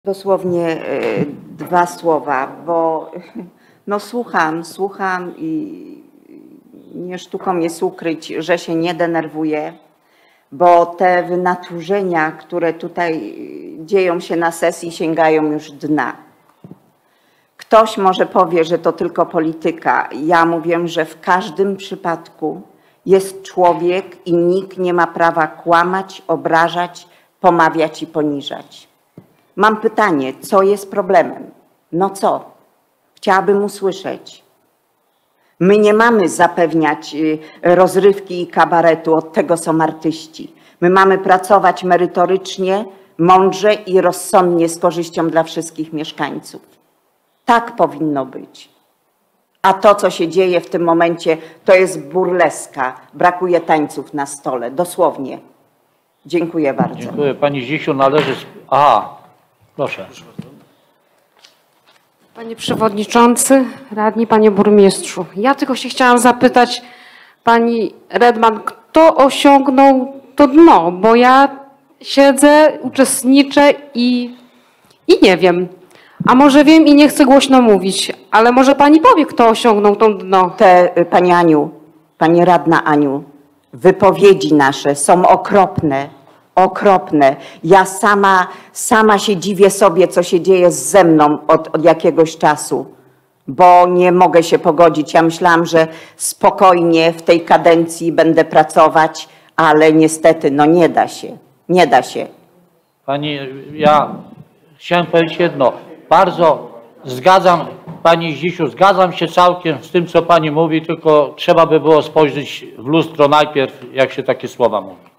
Dosłownie dwa słowa, bo no słucham i nie sztuką jest ukryć, że się nie denerwuję, bo te wynaturzenia, które tutaj dzieją się na sesji, sięgają już dna. Ktoś może powie, że to tylko polityka. Ja mówię, że w każdym przypadku jest człowiek i nikt nie ma prawa kłamać, obrażać, pomawiać i poniżać. Mam pytanie, co jest problemem? No co? Chciałabym usłyszeć. My nie mamy zapewniać rozrywki i kabaretu, od tego są artyści. My mamy pracować merytorycznie, mądrze i rozsądnie z korzyścią dla wszystkich mieszkańców. Tak powinno być. A to, co się dzieje w tym momencie, to jest burleska. Brakuje tańców na stole, dosłownie. Dziękuję bardzo. Dziękuję. Pani Zisiu należy... Aha, proszę. Panie Przewodniczący, Radni, Panie Burmistrzu. Ja tylko się chciałam zapytać Pani Redman, kto osiągnął to dno, bo ja siedzę, uczestniczę i nie wiem. A może wiem i nie chcę głośno mówić, ale może Pani powie, kto osiągnął to dno. Pani Aniu, Pani Radna Aniu, wypowiedzi nasze są okropne. Okropne. Ja sama się dziwię sobie, co się dzieje ze mną od jakiegoś czasu, bo nie mogę się pogodzić. Ja myślałam, że spokojnie w tej kadencji będę pracować, ale niestety no nie da się. Nie da się. Pani, ja chciałem powiedzieć jedno. Bardzo Pani Zisiu, zgadzam się całkiem z tym, co Pani mówi, tylko trzeba by było spojrzeć w lustro najpierw, jak się takie słowa mówi.